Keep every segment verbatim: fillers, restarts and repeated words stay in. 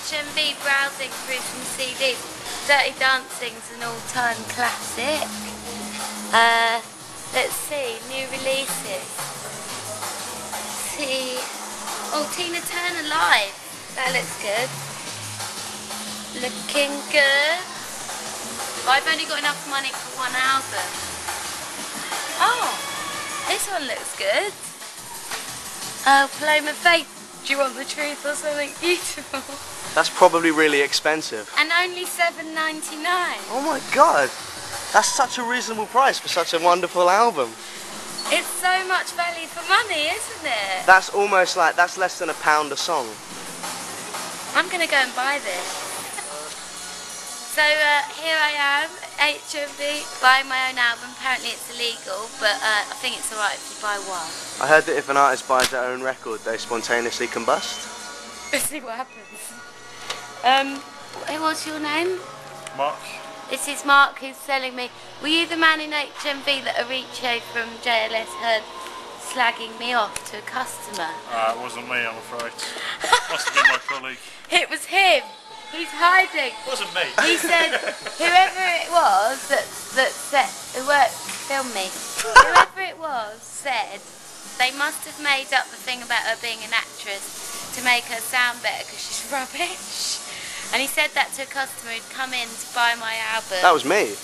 H M V browsing through some C Ds. Dirty Dancing's an all-time classic. Uh, let's see, new releases. Let's see, oh, Tina Turner live. That looks good. Looking good. I've only got enough money for one album. Oh, this one looks good. Oh, Paloma Faith, do you want the truth or something beautiful? That's probably really expensive. And only seven ninety-nine. Oh my god, that's such a reasonable price for such a wonderful album. It's so much value for money, isn't it? That's almost like, that's less than a pound a song. I'm going to go and buy this. So uh, here I am, H M V, buying my own album. Apparently it's illegal, but uh, I think it's alright if you buy one. I heard that if an artist buys their own record, they spontaneously combust. Let's see what happens. Um, what's your name? Mark. This is Mark who's selling me. Were you the man in H M V that Ariche from J L S heard slagging me off to a customer? Uh, it wasn't me, I'm afraid. Must have been my colleague. It was him. He's hiding. It wasn't me. He said, whoever it was that that said, who worked, film me. Whoever it was said they must have made up the thing about her being an actress to make her sound better because she's rubbish. And he said that to a customer who'd come in to buy my album. That was me.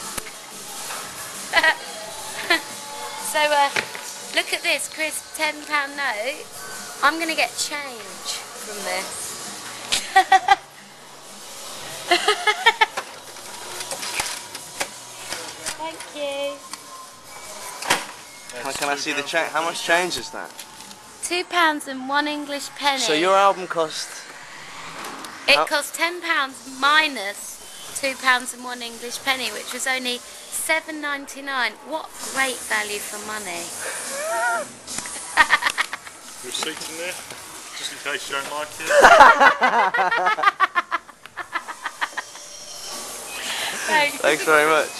So uh, look at this crisp ten pound note. I'm going to get change from this. Thank you. How can I see the change? How much change is that? Two pounds and one English penny. So your album cost... It how... cost ten pounds minus two pounds and one English penny, which was only seven ninety-nine. What great value for money. Receipt in there, just in case you don't like it. Thanks. Thanks very much.